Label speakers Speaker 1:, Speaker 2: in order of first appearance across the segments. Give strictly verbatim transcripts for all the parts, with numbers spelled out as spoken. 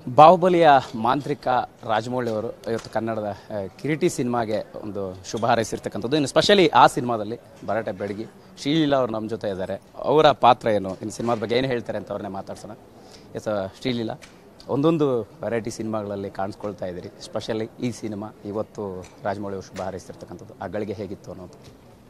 Speaker 1: ಬಾಹುಬಲಿಯ ಮಾಂತ್ರಿಕ ರಾಜಮೌಳಿ ಅವರು ಇವತ್ತು ಕನ್ನಡದ ಕಿರೀಟಿ ಸಿನಿಮಾಗೆ ಒಂದು ಶುಭ ಹಾರೈಸಿರ್ತಕ್ಕಂಥದ್ದು. ಇನ್ನು ಸ್ಪೆಷಲಿ ಆ ಸಿನಿಮಾದಲ್ಲಿ ಭರಾಟೆ ಬೆಡಗಿ ಶ್ರೀಲೀಲಾ ಅವರು ನಮ್ಮ ಜೊತೆ ಇದ್ದಾರೆ. ಅವರ ಪಾತ್ರ ಏನು, ಇನ್ನು ಸಿನಿಮಾದ ಬಗ್ಗೆ ಏನು ಹೇಳ್ತಾರೆ ಅಂತ ಅವ್ರನ್ನೇ ಮಾತಾಡ್ಸೋಣ. ಎಸ್ ಶ್ರೀಲೀಲಾ, ಒಂದೊಂದು ವೆರೈಟಿ ಸಿನಿಮಾಗಳಲ್ಲಿ ಕಾಣಿಸ್ಕೊಳ್ತಾ ಇದ್ದೀರಿ. ಸ್ಪೆಷಲಿ ಈ ಸಿನಿಮಾ ಇವತ್ತು ರಾಜಮೌಳಿ ಅವರು ಶುಭ ಹಾರೈಸಿರ್ತಕ್ಕಂಥದ್ದು, ಆ ಗಳಿಗೆ ಹೇಗಿತ್ತು ಅನ್ನೋದು?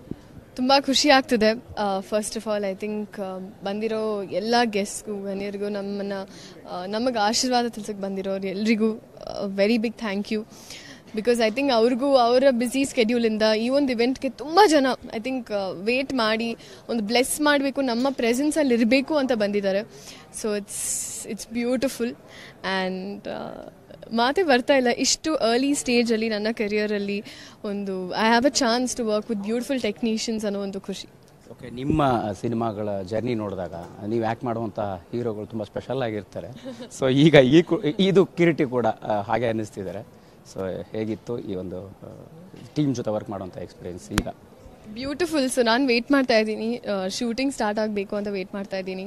Speaker 2: ತುಂಬ ಖುಷಿ ಆಗ್ತಿದೆ. First of all I think ಬಂದಿರೋ ಎಲ್ಲ ಗೆಸ್ಟ್ಗೂ ಗಣ್ಯರಿಗೂ ನಮ್ಮನ್ನು ನಮಗೆ ಆಶೀರ್ವಾದ ತಿಳ್ಸಕ್ಕೆ ಬಂದಿರೋರು ಎಲ್ರಿಗೂ very big thank you. Because I think ಅವ್ರಿಗೂ ಅವರ ಬ್ಯುಸಿ ಸ್ಕೆಡ್ಯೂಲಿಂದ ಈ ಒಂದು ಇವೆಂಟ್ಗೆ ತುಂಬ ಜನ ಐ ಥಿಂಕ್ ವೇಟ್ ಮಾಡಿ ಒಂದು ಬ್ಲೆಸ್ ಮಾಡಬೇಕು, ನಮ್ಮ ಪ್ರೆಸೆನ್ಸಲ್ಲಿ ಇರಬೇಕು ಅಂತ ಬಂದಿದ್ದಾರೆ. So it's it's beautiful and ಮಾತೇ ಬರ್ತಾ ಇಲ್ಲ, ಇಷ್ಟು ಅರ್ಲಿ ಸ್ಟೇಜಲ್ಲಿ ನನ್ನ ಕೆರಿಯರಲ್ಲಿ ಒಂದು I have a chance to work with beautiful technicians ಅನ್ನೋ ಒಂದು ಖುಷಿ.
Speaker 1: ಓಕೆ, ನಿಮ್ಮ ಸಿನಿಮಾಗಳ ಜರ್ನಿ ನೋಡಿದಾಗ ನೀವು ಆ್ಯಕ್ಟ್ ಮಾಡುವಂಥ ಹೀರೋಗಳು ತುಂಬ ಸ್ಪೆಷಲ್ ಆಗಿರ್ತಾರೆ. ಸೊ ಈಗ ಈ ಇದು ಕಿರೀಟಿ ಕೂಡ ಹಾಗೆ ಅನ್ನಿಸ್ತಿದ್ದಾರೆ. ಸೊ ಹೇಗಿತ್ತು ಈ ಒಂದು ಟೀಮ್ ಜೊತೆ ವರ್ಕ್ ಮಾಡುವಂಥ ಎಕ್ಸ್ಪೀರಿಯನ್ಸ್ ಈಗ?
Speaker 2: ಬ್ಯೂಟಿಫುಲ್. ಸೊ ನಾನು ವೆಯ್ಟ್ ಮಾಡ್ತಾ ಇದ್ದೀನಿ, ಶೂಟಿಂಗ್ ಸ್ಟಾರ್ಟ್ ಆಗಬೇಕು ಅಂತ ವೆಯ್ಟ್ ಮಾಡ್ತಾ ಇದ್ದೀನಿ.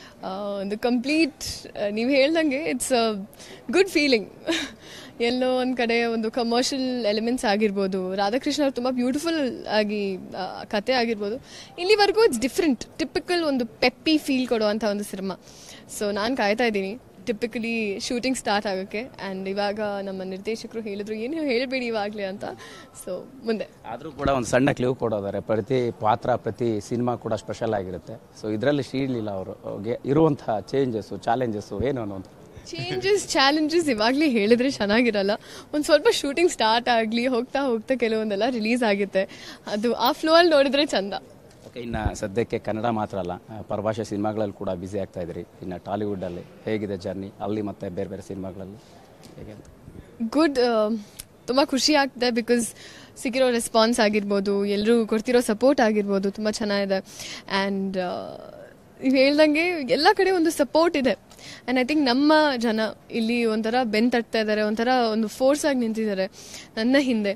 Speaker 2: ಒಂದು ಕಂಪ್ಲೀಟ್ ನೀವು ಹೇಳ್ದಂಗೆ ಇಟ್ಸ್ ಅ ಗುಡ್ ಫೀಲಿಂಗ್. ಎಲ್ಲೋ ಒಂದು ಕಡೆ ಒಂದು ಕಮರ್ಷಿಯಲ್ ಎಲಿಮೆಂಟ್ಸ್ ಆಗಿರ್ಬೋದು, ರಾಧಾಕೃಷ್ಣ ಅವ್ರು ತುಂಬ ಬ್ಯೂಟಿಫುಲ್ ಆಗಿ ಕತೆ ಆಗಿರ್ಬೋದು, ಇಲ್ಲಿವರೆಗೂ ಇಟ್ಸ್ ಡಿಫ್ರೆಂಟ್, ಟಿಪಿಕಲ್ ಒಂದು ಪೆಪ್ಪಿ ಫೀಲ್ ಕೊಡುವಂಥ ಒಂದು ಸಿನಿಮಾ. ಸೊ ನಾನು ಕಾಯ್ತಾ ಇದ್ದೀನಿ ಟಿಪಿಕಲಿ ಶೂಟಿಂಗ್ ಸ್ಟಾರ್ಟ್ ಆಗೋಕ್ಕೆ. ಆ್ಯಂಡ್ ಇವಾಗ ನಮ್ಮ ನಿರ್ದೇಶಕರು ಹೇಳಿದ್ರು ಏನು ಹೇಳಬೇಡಿ ಇವಾಗಲೇ ಅಂತ. ಸೊ ಮುಂದೆ
Speaker 1: ಆದರೂ ಕೂಡ ಒಂದು ಸಣ್ಣ ಕ್ಲೂ ಕೊಡೋದಾರೆ, ಪ್ರತಿ ಪಾತ್ರ ಪ್ರತಿ ಸಿನಿಮಾ ಕೂಡ ಸ್ಪೆಷಲ್ ಆಗಿರುತ್ತೆ. ಸೊ ಇದರಲ್ಲಿ ಶ್ರೀಲೀಲಾ ಅವರಿಗೆ ಇರುವಂಥ ಚೇಂಜಸ್ಸು ಚಾಲೆಂಜಸ್ಸು ಏನು ಅನ್ನೋದು?
Speaker 2: ಚೇಂಜಸ್ ಚಾಲೆಂಜಸ್ ಇವಾಗಲೇ ಹೇಳಿದ್ರೆ ಚೆನ್ನಾಗಿರಲ್ಲ. ಒಂದು ಸ್ವಲ್ಪ ಶೂಟಿಂಗ್ ಸ್ಟಾರ್ಟ್ ಆಗಲಿ, ಹೋಗ್ತಾ ಹೋಗ್ತಾ ಕೆಲವೊಂದೆಲ್ಲ ರಿಲೀಸ್ ಆಗುತ್ತೆ, ಅದು ಆ ಫ್ಲೋ ಅಲ್ಲಿ ನೋಡಿದ್ರೆ ಚಂದ.
Speaker 1: ಓಕೆ, ಇನ್ನು ಸದ್ಯಕ್ಕೆ ಕನ್ನಡ ಮಾತ್ರ ಅಲ್ಲ, ಪರಭಾಷೆ ಸಿನಿಮಾಗಳಲ್ಲಿ ಕೂಡ ಬ್ಯುಸಿ ಆಗ್ತಾ ಇದ್ರಿ. ಇನ್ನು ಟಾಲಿವುಡ್ಡಲ್ಲಿ ಹೇಗಿದೆ ಜರ್ನಿ ಅಲ್ಲಿ ಮತ್ತು ಬೇರೆ ಬೇರೆ ಸಿನಿಮಾಗಳಲ್ಲಿ ಹೇಗೆ ಅಂತ?
Speaker 2: ಗುಡ್, ತುಂಬ ಖುಷಿ ಆಗ್ತದೆ. ಬಿಕಾಸ್ ಸಿಕ್ಕಿರೋ ರೆಸ್ಪಾನ್ಸ್ ಆಗಿರ್ಬೋದು, ಎಲ್ಲರೂ ಕೊಡ್ತಿರೋ ಸಪೋರ್ಟ್ ಆಗಿರ್ಬೋದು, ತುಂಬ ಚೆನ್ನಾಗಿದೆ. ಆ್ಯಂಡ್ ನೀವು ಹೇಳ್ದಂಗೆ ಎಲ್ಲ ಕಡೆ ಒಂದು ಸಪೋರ್ಟ್ ಇದೆ. ಆ್ಯಂಡ್ ಐ ಥಿಂಕ್ ನಮ್ಮ ಜನ ಇಲ್ಲಿ ಒಂಥರ ಬೆನ್ ತಟ್ತಾ ಇದ್ದಾರೆ, ಒಂಥರ ಒಂದು ಫೋರ್ಸ್ ಆಗಿ ನಿಂತಿದ್ದಾರೆ ನನ್ನ ಹಿಂದೆ.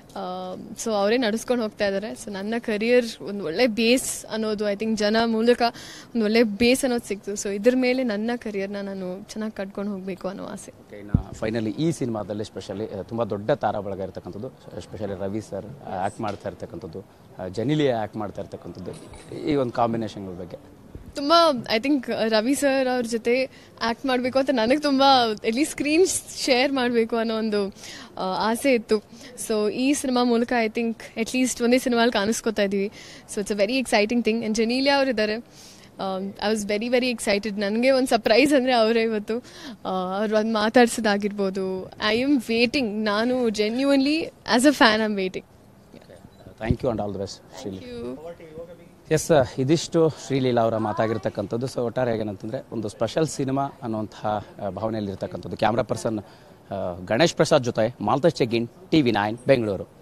Speaker 2: ಸೊ ಅವರೇ ನಡೆಸ್ಕೊಂಡು ಹೋಗ್ತಾ ಇದ್ದಾರೆ. ಸೊ ನನ್ನ ಕರಿಯರ್ ಒಂದು ಒಳ್ಳೆ ಬೇಸ್ ಅನ್ನೋದು ಐ ಥಿಂಕ್ ಜನ ಮೂಲಕ ಒಂದು ಒಳ್ಳೆ ಬೇಸ್ ಅನ್ನೋದು ಸಿಕ್ತು. ಸೊ ಇದ್ರ ಮೇಲೆ ನನ್ನ ಕರಿಯರ್ನ ನಾನು ಚೆನ್ನಾಗಿ ಕಟ್ಕೊಂಡು ಹೋಗಬೇಕು ಅನ್ನೋ ಆಸೆ.
Speaker 1: ಓಕೆ, ಇನ್ನು ಫೈನಲಿ ಈ ಸಿನಿಮಾದಲ್ಲಿ ಸ್ಪೆಷಲಿ ತುಂಬ ದೊಡ್ಡ ತಾರಾ ಬಳಗ ಇರ್ತಕ್ಕಂಥದ್ದು, ಸ್ಪೆಷಲಿ ರವಿ ಸರ್ ಆ್ಯಕ್ಟ್ ಮಾಡ್ತಾ ಇರ್ತಕ್ಕಂಥದ್ದು, ಜನಿಲಿಯಾ ಆ್ಯಕ್ಟ್ ಮಾಡ್ತಾ ಇರ್ತಕ್ಕಂಥದ್ದು, ಈ ಒಂದು ಕಾಂಬಿನೇಷನ್ಗಳ ಬಗ್ಗೆ
Speaker 2: ತುಂಬ ಐ ಥಿಂಕ್ ರವಿ ಸರ್ ಅವ್ರ ಜೊತೆ ಆ್ಯಕ್ಟ್ ಮಾಡಬೇಕು ಅಂತ ನನಗೆ ತುಂಬ ಎಲ್ಲಿ ಸ್ಕ್ರೀನ್ ಶೇರ್ ಮಾಡಬೇಕು ಅನ್ನೋ ಒಂದು ಆಸೆ ಇತ್ತು. ಸೊ ಈ ಸಿನಿಮಾ ಮೂಲಕ ಐ ಥಿಂಕ್ ಅಟ್ಲೀಸ್ಟ್ ಒಂದೇ ಸಿನಿಮಾಲ್ಲಿ ಕಾಣಿಸ್ಕೊತಾ ಇದ್ದೀವಿ. So it's a very exciting thing. And Genelia ಅವರು ಇದ್ದಾರೆ. I was very very excited. ನನಗೆ ಒಂದು ಸರ್ಪ್ರೈಸ್ ಅಂದರೆ ಅವರೇ ಇವತ್ತು ಅವ್ರು ಒಂದು ಮಾತಾಡ್ಸೋದಾಗಿರ್ಬೋದು. I am waiting. ನಾನು genuinely as a fan I am waiting.
Speaker 1: Thank you and all the best Sreeli. Yes, ಇದಿಷ್ಟು ಶ್ರೀಲೀಲಾ ಅವರ ಮಾತಾಗಿರ್ತಕ್ಕಂಥದ್ದು. ಸೊ ಒಟ್ಟಾರೆ ಏನಂತಂದರೆ ಒಂದು ಸ್ಪೆಷಲ್ ಸಿನಿಮಾ ಅನ್ನುವಂತಹ ಭಾವನೆಯಲ್ಲಿರ್ತಕ್ಕಂಥದ್ದು. ಕ್ಯಾಮ್ರಾ ಪರ್ಸನ್ ಗಣೇಶ್ ಪ್ರಸಾದ್ ಜೊತೆ Maltesh Cheggin, T V nine Bengaluru.